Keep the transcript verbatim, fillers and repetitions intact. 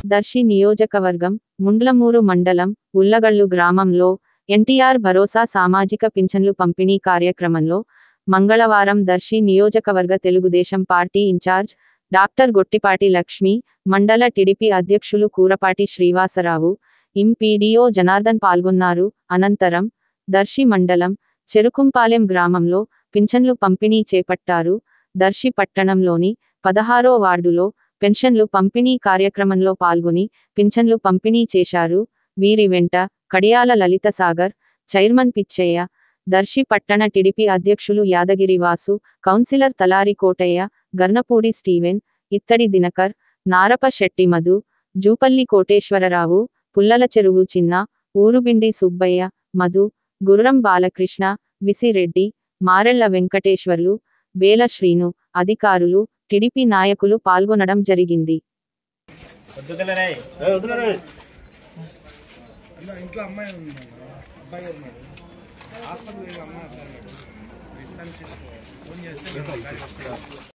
దర్శి నియోజకవర్గం ముండ్లమూరు మండలం ఉల్లగళ్ళు గ్రామంలో ఎన్టీఆర్ భరోసా సామాజిక పింఛన్లు పంపిణీ కార్యక్రమంలో మంగళవారం దర్శి నియోజకవర్గ Telugu Desam party incharge doctor Gottipati Lakshmi, మండల టీడీపీ అధ్యక్షులు కూరపాటి శ్రీవాసరావు, ఎంపీడీఓ జనార్దన్ పాల్గొన్నారు. అనంతరం దర్శి మండలం చెరుకుంపాలెం గ్రామంలో పింఛన్లు పంపిణీ చేపట్టారు. దర్శి పట్టణంలోని పదహారో వార్డులో పెన్షన్లు పంపిణీ కార్యక్రమంలో పాల్గొని పింఛన్లు పంపిణీ చేశారు. వీరి వెంట కడియాల లలిత సాగర్, చైర్మన్ పిచ్చయ్య, దర్శి పట్టణ టీడీపీ అధ్యక్షులు యాదగిరి వాసు, కౌన్సిలర్ తలారి కోటయ్య, గర్నపూడి స్టీవెన్, ఇత్తడి దినకర్, నారప శెట్టి మధు, జూపల్లి కోటేశ్వరరావు, పుల్లల చెరువు చిన్న, ఊరుబిండి సుబ్బయ్య, మధు, గుర్రం బాలకృష్ణ, విసిరెడ్డి, మారెళ్ల వెంకటేశ్వర్లు, బేల శ్రీను, అధికారులు, టీడీపీ నాయకులు పాల్గొనడం జరిగింది. ఇంట్లో అమ్మాయి ఉంది, అబ్బాయి ఉన్నాడు, హాస్పిటల్ అమ్మాయి అబ్బాయి ఫోన్ చేస్తే